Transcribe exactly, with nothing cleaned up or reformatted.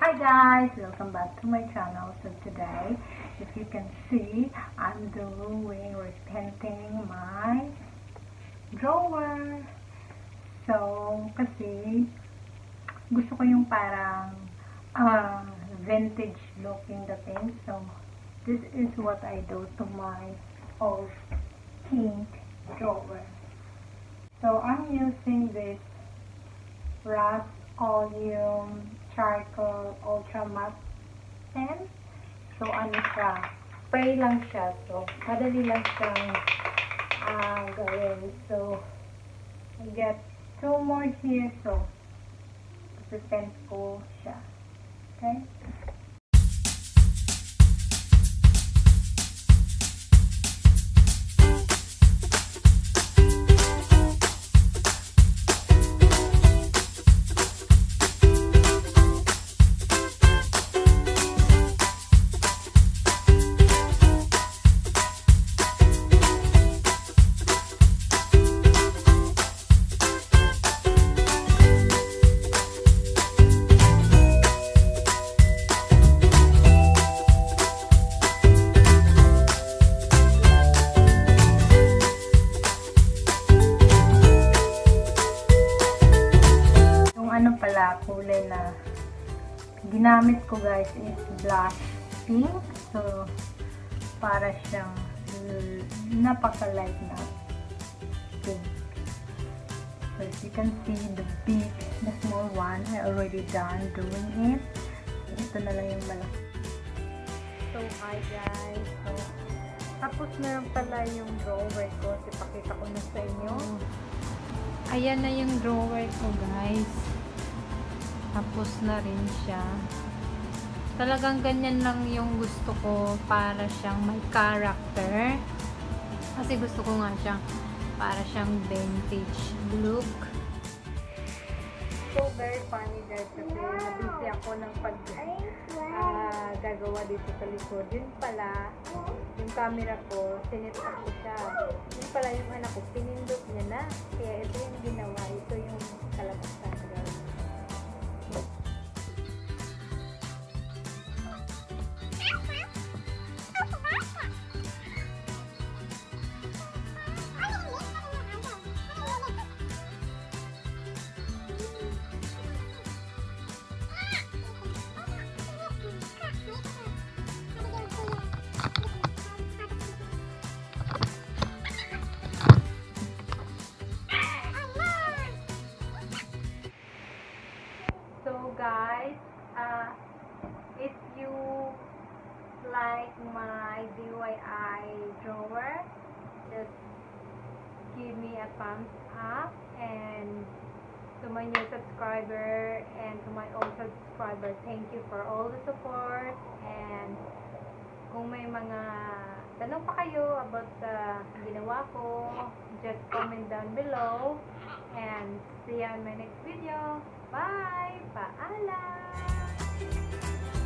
Hi guys, welcome back to my channel. So today, if you can see, I'm doing or painting my drawer. So, kasi gusto ko yung parang uh, vintage looking dating. So, this is what I do to my old pink drawer. So, I'm using this Rust Oleum Charcoal Ultra Matte pen. So, ano siya? Spray lang siya. So, madali lang siyang uh, gawin. So, I get two more here. So, present ko siya. Okay? Ano pala, kulay na ginamit ko guys is blush pink. So, para siyang napaka-light na pink. So, as you can see, the big, the small one, I already done doing it. So, ito na lang yung malaki. So, hi guys. So, tapos na lang pala yung drawer ko. Ipakita ko na sa inyo. Ayan na yung drawer ko guys. Tapos na rin siya. Talagang ganyan lang yung gusto ko, para siyang may character. Kasi gusto ko nga siyang para siyang vintage look. So, very funny guys kasi nabisi ako ng pag uh, gagawa dito sa likod. Yun pala, yung camera ko, sinit up ko siya. Yun pala yung anak ko, pinindot niya na. Kaya ito yung ginawa. Ito yung kalabasan guys. So guys, uh, if you like my D I Y drawer, just give me a thumbs up, and to my new subscriber and to my old subscriber, thank you for all the support. And kung may mga tanong pa kayo about sa ginawa ko, just comment down below, and see you in my next video. Bye! Paalam!